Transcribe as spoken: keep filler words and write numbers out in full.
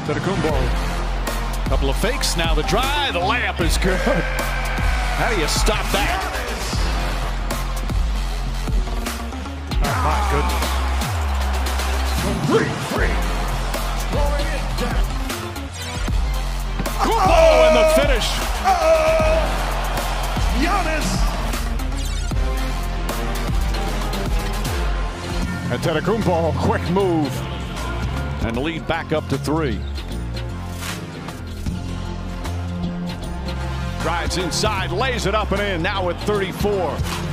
Antetokounmpo. Couple of fakes, now the drive, the layup is good. How do you stop that? Oh my goodness. Free, free. Oh, and the finish. Uh-oh. Giannis. Antetokounmpo, quick move. And the lead back up to three. Drives inside, lays it up and in, now with thirty-four.